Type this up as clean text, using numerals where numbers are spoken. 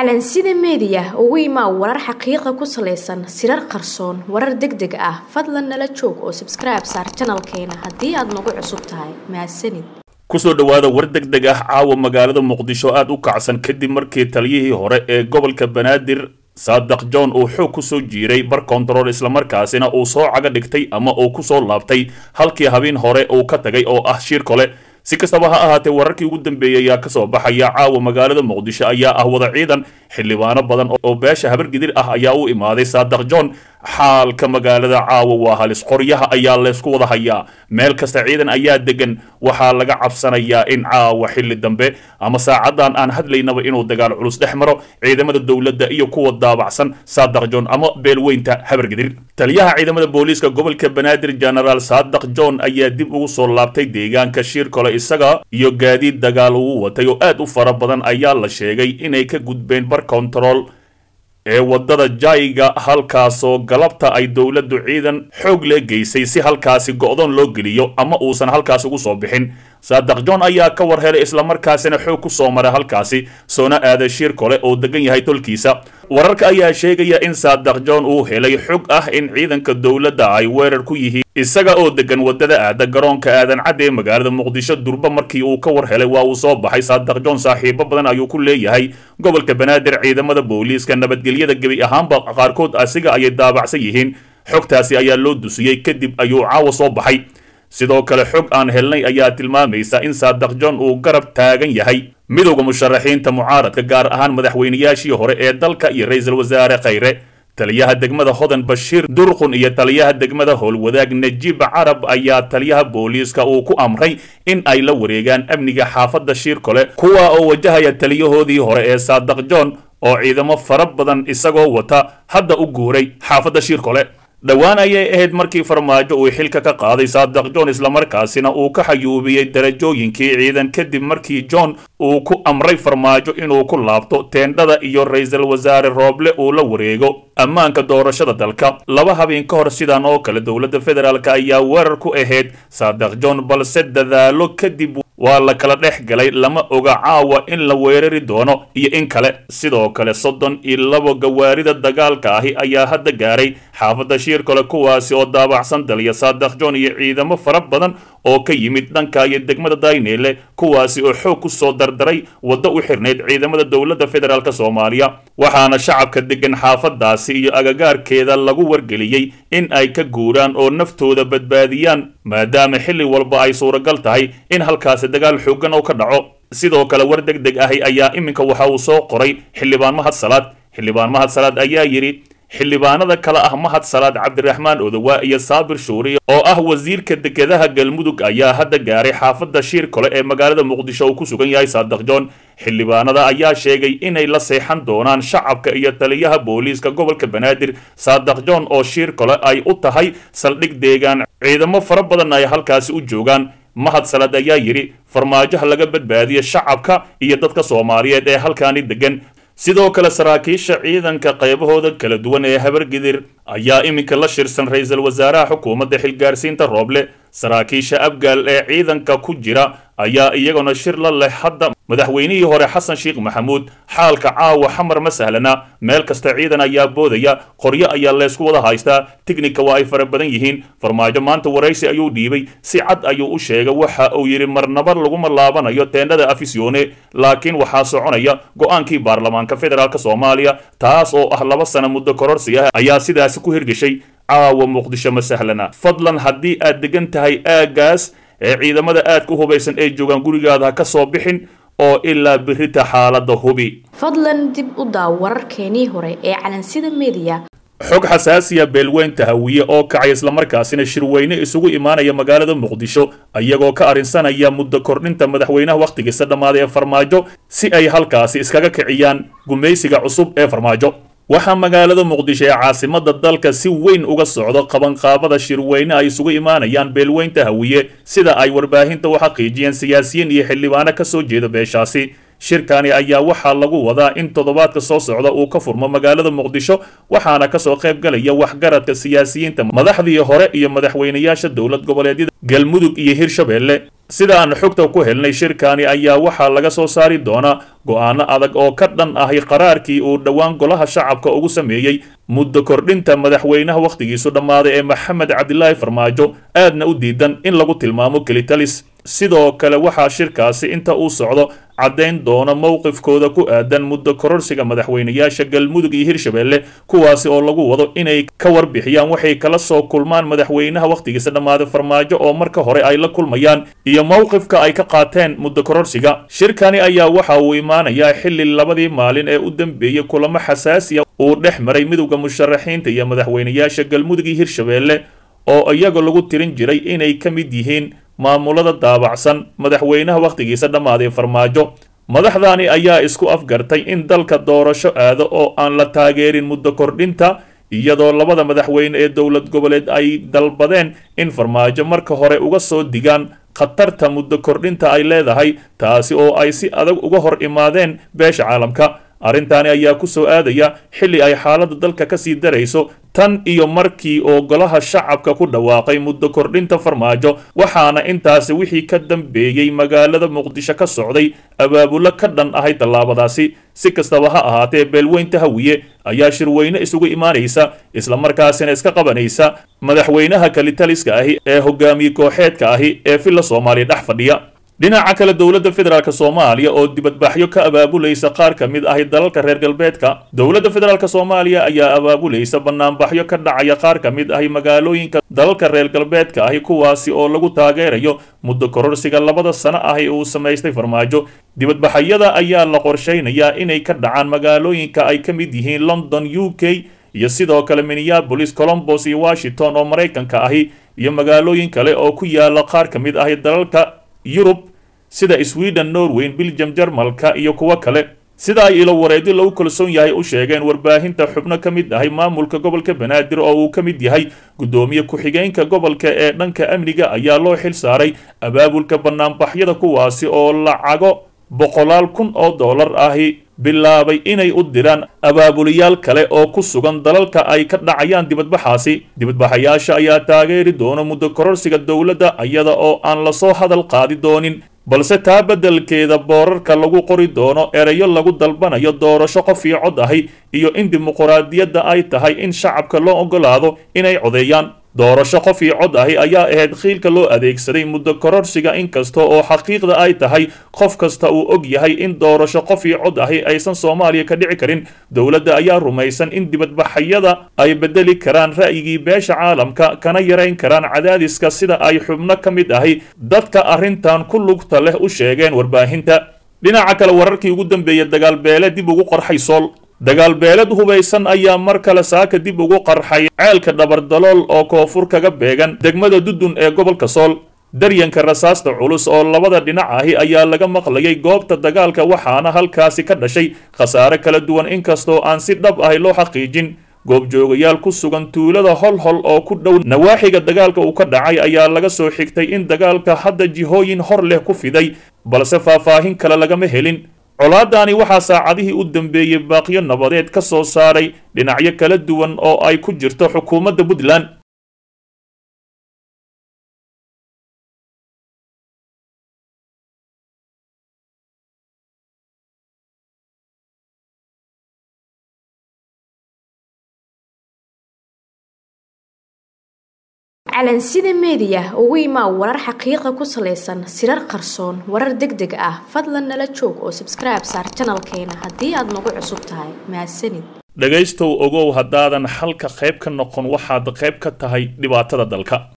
calansida media ugu imaa warar xaqiiqo ku saleysan sirar qarsoon warar degdeg ah fadlan nala joog oo subscribe saar channelkeena haddii aad nagu cusub tahay mahadsanid kusoo dhawaada war degdeg ah caawa magaalada muqdisho aad u kacsan kadib markii taliyihii hore ee gobolka banaadir Saadaq John uu xoog ku soo jiiray bar control isla markaasina uu soo caga dhigtay ama uu ku soo laabtay halkii habeen hore uu ka tagay oo ah shir kale si kastaba ha ahaatee wararkii ugu dambeeyay ayaa ka soo baxaya caawa magaalada muqdisho ayaa ah wada ciidan xildhibaano badan oo beesha habar gidir ah ayaa u imaaday Saadaq John xaalka magaalada caawa waa halis qoryaha ayaa la isku wada hayaa meel kasta ciidan ayaa degan waxa laga cabsanayaa in caawa xilli dambe ama saacadan aan hadlaynaba inuu dagaal culus dhexmaro ciidamada dawladda iyo kuwa daabacsan Saadaq John ama beelweynta habar gidir taliyaha ciidamada booliiska gobolka banaadir general Saadaq John ayaa dib ugu soo laabtay deegaanka shir kale isaga iyo gaadiid dagaal uu watay oo aad u fara badan ayaa la sheegay inay ka gudbeen bar control ee wadada jayga halkaasoo galabta ay dawladdu ciidan xoog leh geysay si halkaasi go'doon loo geliyo ama uusan halkaas ugu soo bixin Saadaq John ayaa ka war helay isla markaasina xoog ku soo maray halkaasi soona aaday shir kale oo degan yahay tolkiisa wararka ayaa sheegaya in Saadaq John uu helay xog ah in ciidanka dawladda ay weerar ku yihiin isaga oo degan wadada aada garoonka aadan cad ee magaalada muqdisho durba markii uu ka war helay waa uu soo baxay Saadaq John saaxiibo badan ayuu ku leeyahay gobolka banaadir ciidamada booliiska nabadgelyada gabi ahaanba qaarkood asiga ayay daabacsan yihiin xogtaasi ayaa loo dusiyay kadib ayuu caawa soo baxay sidoo kale xog aan helnay ayaa tilmaamaysa in Saadaq John uu garab taagan yahay midowga musharaxiinta mucaaradka gaar ahaan madaxweynayaashii hore ee dalka iyo ra'iisul wasaare Khayre taliyaha degmada Hodan Bashiir Durqun iyo taliyaha degmada Howlwadaag Najib Carab ayaa taliyaha booliiska uu ku amray in ay la wareegaan amniga xaafadda shir kale kuwa oo wajahaya taliyahoodii hore ee Saadaq John oo ciidamo fara badan isagoo wata hadda u guuray xaafadda shir kale dhawaan ayay ahayd markii farmaajo uu xilka ka qaaday Saadaq John isla markaasina uu ka xayuubiyay darajooyinkii ciidan kadib markii John uu ku amray farmaajo inuu ku laabto teendhada iyo ra'iisul wasaare Roble uu la wareego ammaanka doorashada dalka laba habeen ka hor sidaan oo kale dawladda federaalka ayaa weerar ku ahayd Saadaq John balse dadaalo kadib waa la kala dhex galay lama oga caawa in la weerari doono iyo in kale sidoo kale 32 gawaarida dagaalka ahi ayaa hadda gaaray xaafadda shir kale kuwaasi oo daabacsan daliya Saadaq John iyo ciidamo fara badan oo ka yimid dhanka iyo degmada Daynele kuwaasi oo xoog ku soo dardaray wada u xirneed ciidamada dawladda federaalka Soomaaliya waxaana shacabka degan xaafadaasi iyo agagaarkeeda lagu wargeliyay in ay ka guuraan oo naftooda badbaadiyaan maadaama xilli walba ay suuragal tahay in halkaas dagaal xoogan oo ka dhaco sidoo kale war degdeg ah ayaa iminka waxa uu soo qoray xildhibaan Mahad Salaad ayaa yiri xildhibaanada kala ah Mahad Salaad Cabdiraxmaan Odawa iyo Saabir Shuuri oo ah wasiirka dekedaha Galmudug ayaa hadda gaaray xaafadda shir kale ee magaalada Muqdisho oo ku sugan yahay Saadaq John xildhibaanada ayaa sheegay inay la seexan doonaan shacabka iyo taliyaha booliiska gobolka banaadir Saadaq John oo shir kale ay u tahay saldhig deegaan ciidamo fara badan ay halkaasi u joogaan Mahad Salaad ayaa yiri farmaajo laga badbaadiyo shacabka iyo dadka Soomaaliyeed ee halkaani degan sidoo kale saraakiisha ciidanka qaybahooda kala duwan ee habar gidir ayaa iminka la shirsan ra'iisul wasaaraha xukuumadda xilgaarsiinta Roble saraakiisha abgaal ee ciidanka ku jira ayaa iyaguna shir la leh hadda madaxweynihii hore Xasan Sheekh Maxamuud xaalka caawa xamar ma sahlana meel kasta ciidan ayaa boodaya qoryo ayaa la isku wada haystaa tiknika waa ay fara badan yihiin farmaajo maanta waraysi ayuu dhiibay si cad ayuu u sheegay waxa uu yiri marnaba lagu malaabanayo teendhada afisyoone laakiin waxa soconaya go'aankii baarlamaanka federaalka Soomaaliya taas oo ah 2 sano muddo kororsi ah ayaa sidaas ku hirgashay caawa muqdisho ma sahlana fadlan haddii aad degan tahay aagaas ee ciidamada aad ku hubaysan ee joogan gurigaada ka soo bixin oo ilaa birita xaaladda hubi fadlan dib u daaw wararkeenii hore ee calansida media xog xasaasiya beelweynta hawiye oo kacay isla markaasina shirweyne isugu imaanaya magaalada muqdisho ayagoo ka arinsanaya muddo kordhinta madaxweynaha waqtigiisa dhamaaday ee farmaajo si ay halkaasi iskaga kiciyaan gumaysiga cusub ee farmaajo waxaa magaalada muqdisho ee caasimada dalka si weyn uga socdo qabanqaabada shirweyne ay isugu imaanayaan beelweynta hawiye sida ay warbaahinta u xaqiijiyeen siyaasiyiin iyo xildhibaano ka soo jeeda beeshaasi shirkani ayaa waxaa lagu wadaa in toddobaadka soo socda uu ka furmo magaalada muqdisho waxaana ka soo qayb galaya waxgaradka siyaasiyiinta madaxdii hore iyo madaxweynayaasha dowlad goboleedyada Galmudug iyo Hirshabelle sida aan xogta ku helnay shirkani ayaa waxaa laga soo saari doonaa go'aano adag oo ka dhan ahi qaraarkii uu dhowaan golaha shacabka ugu sameeyey muddo kordhinta madaxweynaha wakhtigiisu dhammaaday ee maxamed cabdilaahi farmaajo aadna u diidan in lagu tilmaamo kelitalis sidoo kale waxaa shirkaasi inta uu socdo caddayn doona mowqifkooda ku aadan muddo kororsiga madaxweynayaasha galmudug iyo hirshabelle kuwaasi oo lagu wado inay ka warbixiyaan waxay kala soo kulmaan madaxweynaha wakhtigiisa dhammaaday farmaajo oo marka hore ay la kulmayaan iyo mowqifka ay ka qaateen muddo kororsiga shirkani ayaa waxa uu imaanayaa xilli labadii maalin ee u dambeeyey kulamo xasaasiya uu dhex maray midowda musharaxiinta iyo madaxweynayaasha galmudug iyo hirshabelle oo iyaga lagu tirin jiray inay ka mid yihiin maamulada daabacsan madaxweynaha wakhtigiisa dhammaaday farmaajo madaxdani ayaa isku afgartay in dalka doorasho aado oo aan la taageerin muddo kordhinta iyadoo labada madaxweyne ee dowlad goboleed ay dalbadeen in farmaajo marka hore uga soo digaan khatarta muddo kordhinta ay leedahay taasi oo ay si adag uga hor imaadeen beesha caalamka arrintaani ayaa ku soo aadaya xilli ay xaaladda dalka ka sii darayso tan iyo markii oo golaha shacabka ku dhawaaqay muddo kordhinta farmaajo waxaana intaasi wixii ka dambeeyey magaalada muqdisho ka socday abaabulo ka dhan ahay tallaabadaasi si kastaba ha ahaatee beelweynta hawiye ayaa shirweyne isugu imaanaysa islamarkaasina iska qabanaysa madaxweynaha kelitaliska ahi ee hogaamiye kooxeedka ahi ee villa soomaaliya dhex fadhiya dhinaca kale dowladda federaalk soomaaliya oo dibadbaxyo ka abaabulaysa qaar ka mid ahi dalalka reer galbeedka dowladda federaalk soomaaliya ayaa abaabulaysa banaanbaxyo ka dhacaya qaar ka mid ahi magaalooyinka dalalka reer galbeedka ahi kuwaasi oo lagu taageerayo muddo kororsiga 2 sano ahi uu samaystay farmaajo dibadbaxyada ayaa la qorsheynayaa inay ka dhacaan magaalooyinka ay ka mid yihiin London UK iyo sidoo kale Minneapolis Columbus iyo Washington oo Mareykanka ahi iyo magaalooyin kale oo ku yaala qaar ka mid ahi dalalka Yurub sida Sweden, Norway, Belgium, Jarmalka iyo kuwa kale sida ay ilo wareedi lagu kalsoon yahay u sheegeen warbaahinta xubno ka mid ahay maamulka gobolka Banaadir oo uu ka mid yahay gudoomiye ku-xigeenka gobolka ee dhanka amniga ayaa loo xil saaray abaabulka banaanbaxyada kuwaasi oo lacago $100,000 ahi bilaabay inay u diraan abaabuliyaal kale oo ku sugan dalalka ay ka dhacayaan dibadbaxaasi dibadbaxayaasha ayaa taageeri doona muddo kororsiga dowladda iyada oo aan la soo hadal qaadi doonin balse taa beddelkeeda boorarka lagu qori doono erayo lagu dalbanayo doorasho qof iyo cod ahi iyo in dimuqraadiyadda ay tahay in shacabka loo ogolaado inay codeeyaan doorasho qof iyo cod ahi ayaa ahayd qiilka loo adeegsaday muddo kororsiga inkasta oo xaqiiqda ay tahay qof kasta uu og yahay in doorasho qof iyo cod ahi aysan Soomaaliya ka dhici karin dowladda ayaa rumaysan in dibadbaxyada ay bedeli karaan ra'yigii beesha caalamka kana yareyn karaan cadaadiska sida ay xubno ka mid ahi dadka arrintan ku lugta leh u sheegeen warbaahinta dhinaca kale wararkii ugu dambeeyay dagaal beele dib ugu qorxay Sool dagaal beelad hubaysan ayaa mar kale saaka dib ugu qarxay ceelka Dabardalool oo koonfur kaga beegan degmada Dudun ee gobolka Sool daryanka rasaasta culus oo labada dhinac ahi ayaa laga maqlayay goobta dagaalka waxaana halkaasi ka dhashay khasaare kala duwan inkastoo aan si dhab ah loo xaqiijin goobjoogayaal ku sugan tuulada holhol oo ku dhow nawaaxiga dagaalka uu ka dhacay ayaa laga soo xigtay in dagaalka hadda jihooyin hor leh ku fiday balse faahfaahin kale lagama helin colaadani waxaa saacadihii u dambeeyay baaqiyo nabadeed ka soo saaray dhinacyo kala duwan oo ay ku jirto xukuumadda Puntland calansida media ugu imaa warar xaqiiqa ku saleysan sirar qarsoon warar degdeg ah fadlan nala joog oo subscribe saar channelkeena haddii aad nagu cusub tahay mahadsanid dhagaystow ogow haddaadan halka qayb ka noqon waxaad qayb ka tahay dhibaatada dalka